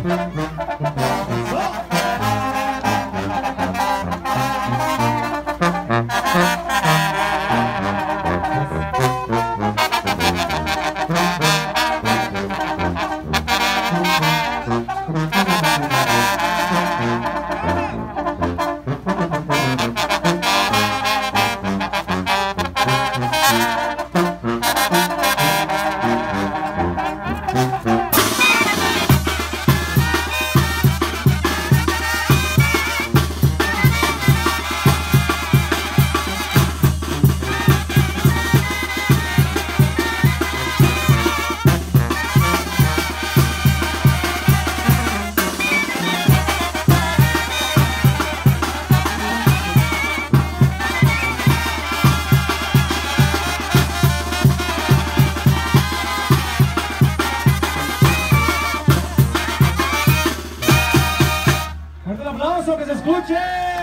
¡Que se escuche!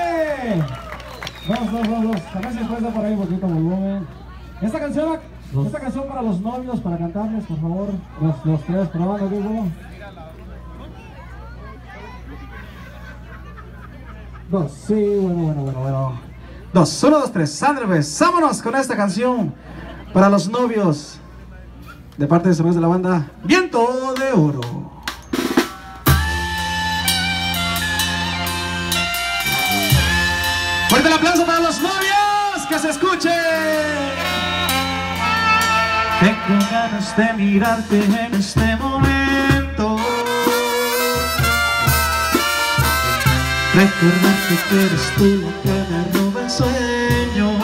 Dos. También se puede dar por ahí un poquito volumen. Esta canción para los novios, para cantarles, por favor. Los tres, probando, digo. Dos, sí, bueno. Dos, 1, 2, 3, Andrés, vámonos con esta canción para los novios. De parte de de la banda Viento de Oro. ¡Fuerte el aplauso para los novios! ¡Que se escuche! Tengo ganas de mirarte en este momento, recordarte que eres tú lo que me roba el sueño.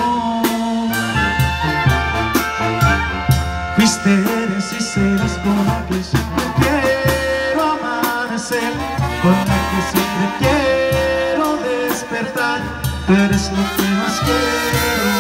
Fuiste, eres y serás con la que siempre quiero amanecer, con la que siempre quiero despertar. Tú eres lo que más quiero.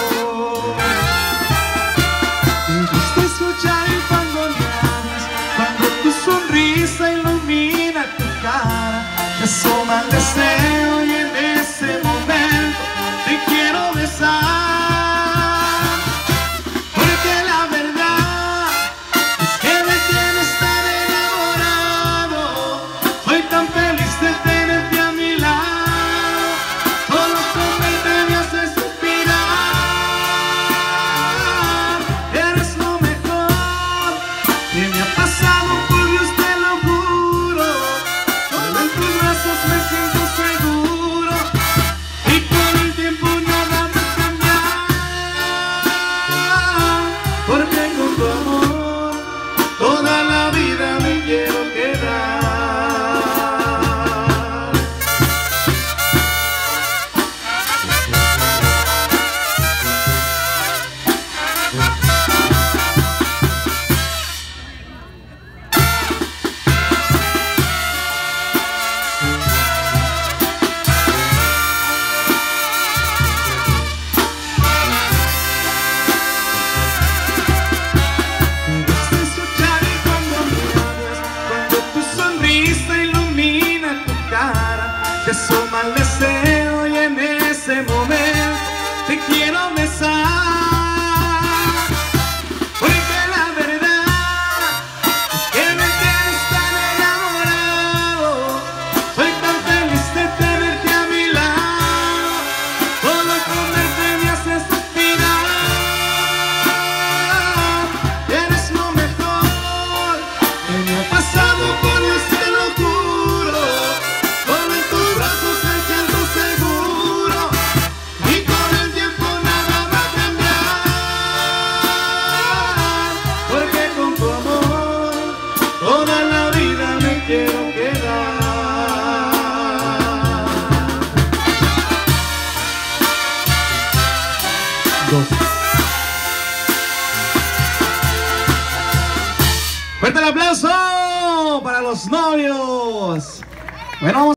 Me gusta escuchar y cuando me hablas, cuando tu sonrisa ilumina tu cara, te asoma el deseo y en ese momento te quiero besar. Porque la verdad es que me tienes tan enamorado. Soy tan feliz de tenerte a mi lado. Te asoma el deseo y en ese momento te quiero besar. Porque la verdad es que me tienes tan enamorado. Soy tan feliz de tenerte a mi lado. Solo con verte me hace suspirar. Eres lo mejor que me ha pasado, por Dios te lo juro. Quiero quedar. Dos. Fuerte el aplauso para los novios. Bueno, vamos